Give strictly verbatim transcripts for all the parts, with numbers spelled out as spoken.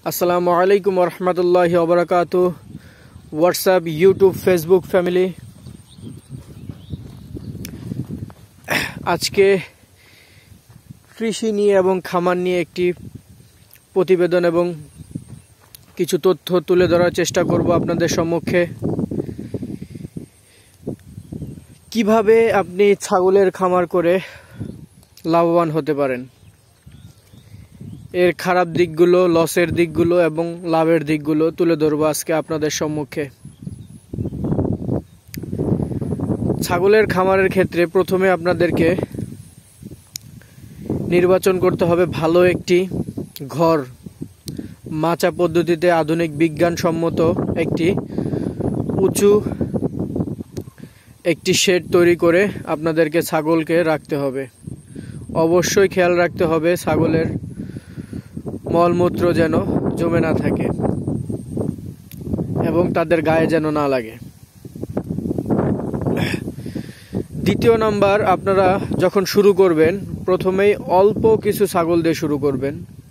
আসসালামু আলাইকুম ওয়া রাহমাতুল্লাহি ওয়া বারাকাতুহু। হোয়াটসঅ্যাপ, ইউটিউব, ফেসবুক ফ্যামিলি, আজকে কৃষি নিয়ে এবং খামার নিয়ে একটি প্রতিবেদন এবং কিছু তথ্য তুলে ধরার চেষ্টা করব আপনাদের সম্মুখে। কিভাবে আপনি ছাগলের খামার করে লাভবান হতে পারেন, এর খারাপ দিকগুলো, লসের দিকগুলো এবং লাভের দিকগুলো তুলে ধরবো আজকে আপনাদের সম্মুখে। ছাগলের খামারের ক্ষেত্রে প্রথমে আপনাদেরকে নির্বাচন করতে হবে ভালো একটি ঘর, মাচা পদ্ধতিতে আধুনিক বিজ্ঞানসম্মত একটি উঁচু একটি শেড তৈরি করে আপনাদেরকে ছাগলকে রাখতে হবে। অবশ্যই খেয়াল রাখতে হবে ছাগলের মলমূত্র যেন জমে না থাকে এবং তাদের গায়ে যেন না লাগে। দ্বিতীয় নাম্বার, আপনারা যখন শুরু করবেন প্রথমেই অল্প কিছু ছাগল দিয়ে শুরু করবেন।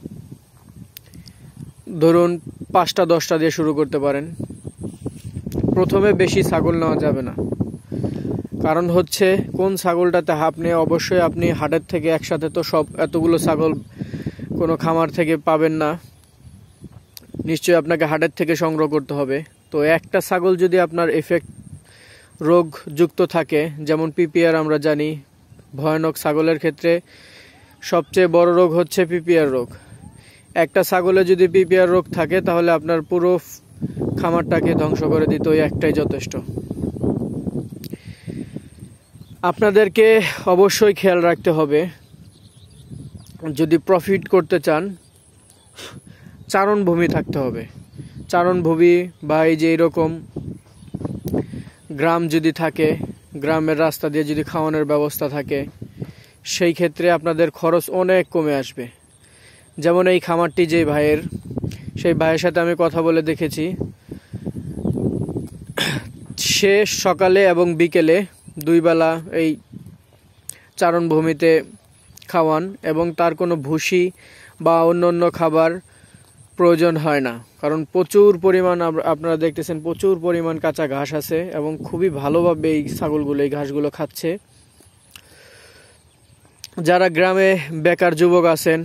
ধরুন পাঁচটা দশটা দিয়ে শুরু করতে পারেন। প্রথমে বেশি ছাগল নেওয়া যাবে না, কারণ হচ্ছে কোন ছাগলটাতে আপনি অবশ্যই আপনি হাটের থেকে একসাথে তো সব এতগুলো ছাগল কোনো খামার থেকে পাবেন না, নিশ্চয়ই আপনাকে হাটের থেকে সংগ্রহ করতে হবে। তো একটা ছাগল যদি আপনার এফেক্ট রোগ যুক্ত থাকে, যেমন পিপিআর আমরা জানি, ভয়ানক ছাগলের ক্ষেত্রে সবচেয়ে বড় রোগ হচ্ছে পিপিআর রোগ। একটা ছাগলে যদি পিপিআর রোগ থাকে তাহলে আপনার পুরো খামারটাকে ধ্বংস করে দিতে ওই একটাই যথেষ্ট। আপনাদেরকে অবশ্যই খেয়াল রাখতে হবে, যদি প্রফিট করতে চান চারণভূমি থাকতে হবে। চারণভূমি বা এই যে এরকম গ্রাম যদি থাকে, গ্রামের রাস্তা দিয়ে যদি খাওয়ানোর ব্যবস্থা থাকে, সেই ক্ষেত্রে আপনাদের খরচ অনেক কমে আসবে। যেমন এই খামারটি যে ভাইয়ের, সেই ভাইয়ের সাথে আমি কথা বলে দেখেছি, সে সকালে এবং বিকেলে দুই বেলা এই চারণভূমিতে খাওয়ান এবং তার কোনো ভুসি বা অন্য অন্য খাবার প্রয়োজন হয় না, কারণ প্রচুর পরিমাণ আপনারা দেখতেছেন প্রচুর পরিমাণ কাঁচা ঘাস আছে এবং খুবই ভালোভাবে এই ছাগলগুলো এই ঘাসগুলো খাচ্ছে। যারা গ্রামে বেকার যুবক আছেন,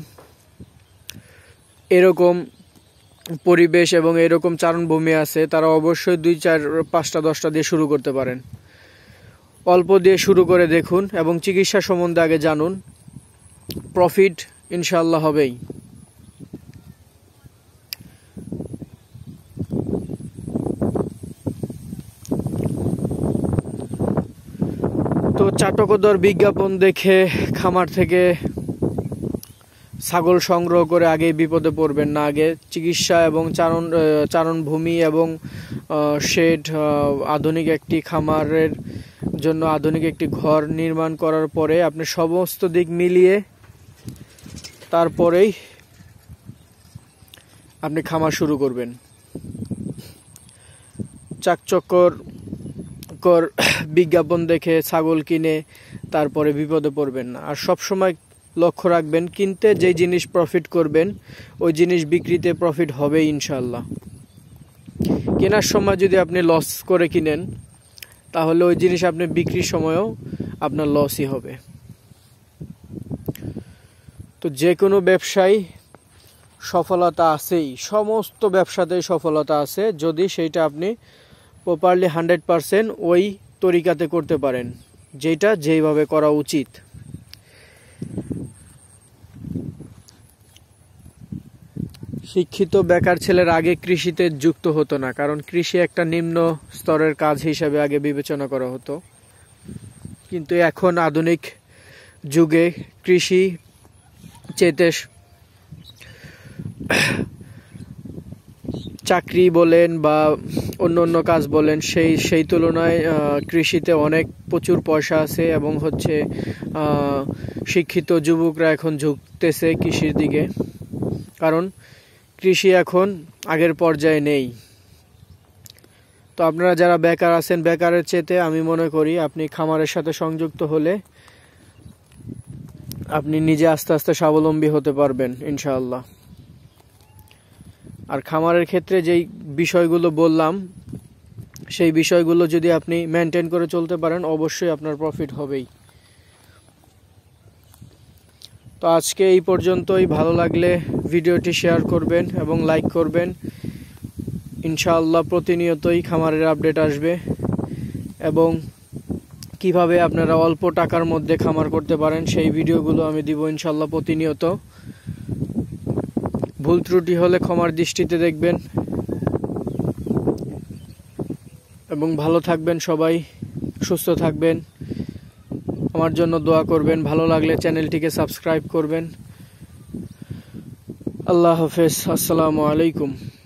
এরকম পরিবেশ এবং এরকম চারণভূমি আছে, তারা অবশ্যই দুই চার পাঁচটা দশটা দিয়ে শুরু করতে পারেন। অল্প দিয়ে শুরু করে দেখুন এবং চিকিৎসা সম্বন্ধে আগে জানুন, প্রফিট ইনশাল্লাহ হবেই। তো চাটকদর বিজ্ঞাপন দেখে খামার থেকে ছাগল সংগ্রহ করে আগে বিপদে পড়বেন না। আগে চিকিৎসা এবং চারণ চারণভূমি এবং শেড, আধুনিক একটি খামারের জন্য আধুনিক একটি ঘর নির্মাণ করার পরে আপনি সমস্ত দিক মিলিয়ে তারপরেই আপনি খামার শুরু করবেন। চাকচক্যর কর বিজ্ঞাপন দেখে ছাগল কিনে তারপরে বিপদে পড়বেন না। আর সব সময় লক্ষ্য রাখবেন, কিনতে যেই জিনিস প্রফিট করবেন ওই জিনিস বিক্রিতে প্রফিট হবে ইনশাল্লাহ। কেনার সময় যদি আপনি লস করে কিনেন তাহলে ওই জিনিস আপনি বিক্রির সময়ও আপনার লসই হবে। তো যে কোনো ব্যবসায় সফলতা আছেই, সমস্ত ব্যবসাতেই সফলতা আছে, যদি সেইটা আপনি প্রপারলি হান্ড্রেড পারসেন্ট ওই তরিকাতে করতে পারেন, যেটা যেইভাবে করা উচিত। শিক্ষিত বেকার ছেলের আগে কৃষিতে যুক্ত হতো না, কারণ কৃষি একটা নিম্ন স্তরের কাজ হিসাবে আগে বিবেচনা করা হতো। কিন্তু এখন আধুনিক যুগে কৃষি চেতে চাকরি বলেন বা অন্য অন্য কাজ বলেন, সেই সেই তুলনায় কৃষিতে অনেক প্রচুর পয়সা আছে এবং হচ্ছে শিক্ষিত যুবকরা এখন ঝুঁকতেছে কৃষির দিকে, কারণ কৃষি এখন আগের পর্যায়ে নেই। তো আপনারা যারা বেকার আছেন, বেকারের চেতে আমি মনে করি আপনি খামারের সাথে সংযুক্ত হলে আপনি নিজে আস্তে আস্তে স্বাবলম্বী হতে পারবেন ইনশাআল্লাহ। আর খামারের ক্ষেত্রে যেই বিষয়গুলো বললাম সেই বিষয়গুলো যদি আপনি মেনটেন করে চলতে পারেন অবশ্যই আপনার প্রফিট হবেই। তো আজকে এই পর্যন্তই। ভালো লাগলে ভিডিওটি শেয়ার করবেন এবং লাইক করবেন। ইনশাআল্লাহ প্রতিনিয়তই খামারের আপডেট আসবে এবং কিভাবে আপনারা অল্প টাকার মধ্যে খামার করতে পারেন সেই ভিডিওগুলো আমি দিব ইনশাআল্লাহ প্রতিনিয়ত। ভুল ত্রুটি হলে ক্ষমার দৃষ্টিতে দেখবেন এবং ভালো থাকবেন, সবাই সুস্থ থাকবেন, আমার জন্য দোয়া করবেন। ভালো লাগলে চ্যানেলটিকে সাবস্ক্রাইব করবেন। আল্লাহ হাফেজ, আসসালামু আলাইকুম।